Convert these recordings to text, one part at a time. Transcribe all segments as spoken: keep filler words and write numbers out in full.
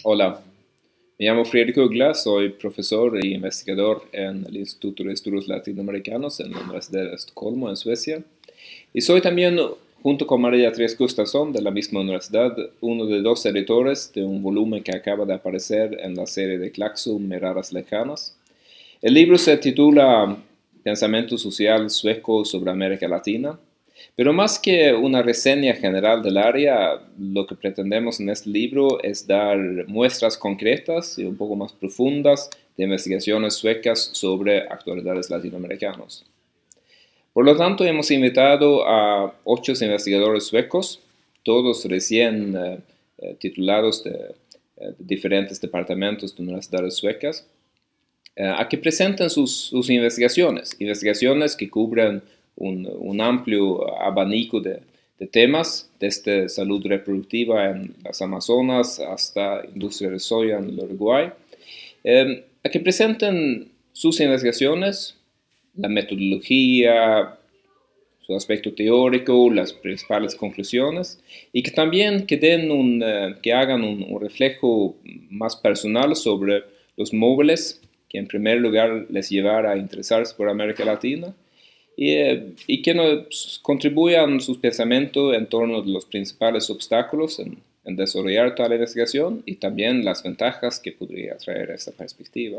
Hola, me llamo Fredrik Uggla, soy profesor e investigador en el Instituto de Estudios Latinoamericanos en la Universidad de Estocolmo, en Suecia. Y soy también, junto con María Therese Gustafsson de la misma universidad, uno de dos editores de un volumen que acaba de aparecer en la serie de Claxo, Miradas Lejanas. El libro se titula Pensamiento Social Sueco sobre América Latina. Pero más que una reseña general del área, lo que pretendemos en este libro es dar muestras concretas y un poco más profundas de investigaciones suecas sobre actualidades latinoamericanas. Por lo tanto, hemos invitado a ocho investigadores suecos, todos recién eh, eh, titulados de, eh, de diferentes departamentos de universidades suecas, eh, a que presenten sus, sus investigaciones, investigaciones que cubren Un, un amplio abanico de, de temas, desde salud reproductiva en las Amazonas hasta industria de soya en el Uruguay, eh, a que presenten sus investigaciones, la metodología, su aspecto teórico, las principales conclusiones, y que también que, den un, eh, que hagan un, un reflejo más personal sobre los móviles que en primer lugar les llevaron a interesarse por América Latina, Y, eh, y que nos contribuyan sus pensamientos en torno a los principales obstáculos en, en desarrollar toda la investigación y también las ventajas que podría traer esta perspectiva.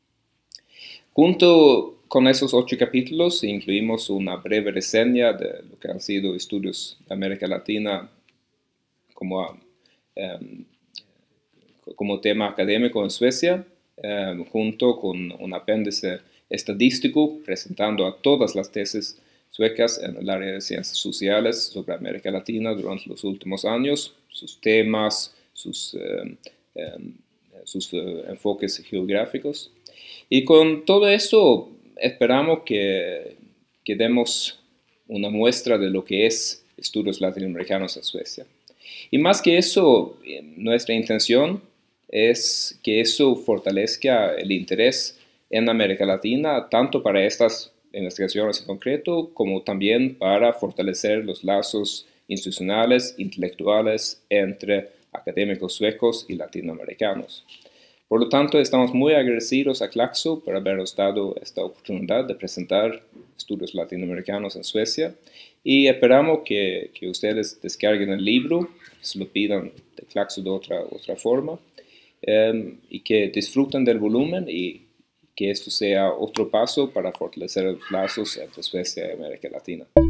Junto con esos ocho capítulos incluimos una breve reseña de lo que han sido estudios de América Latina como, um, como tema académico en Suecia, um, junto con un apéndice estadístico presentando a todas las tesis suecas en el área de ciencias sociales sobre América Latina durante los últimos años, sus temas, sus, eh, eh, sus eh, enfoques geográficos. Y con todo eso esperamos que, que demos una muestra de lo que es estudios latinoamericanos en Suecia. Y más que eso, nuestra intención es que eso fortalezca el interés en América Latina, tanto para estas investigaciones en concreto, como también para fortalecer los lazos institucionales, intelectuales entre académicos suecos y latinoamericanos. Por lo tanto, estamos muy agradecidos a Claxo por habernos dado esta oportunidad de presentar estudios latinoamericanos en Suecia y esperamos que, que ustedes descarguen el libro, se lo pidan de Claxo de otra, otra forma, eh, y que disfruten del volumen y que esto sea otro paso para fortalecer los lazos entre Suecia y América Latina.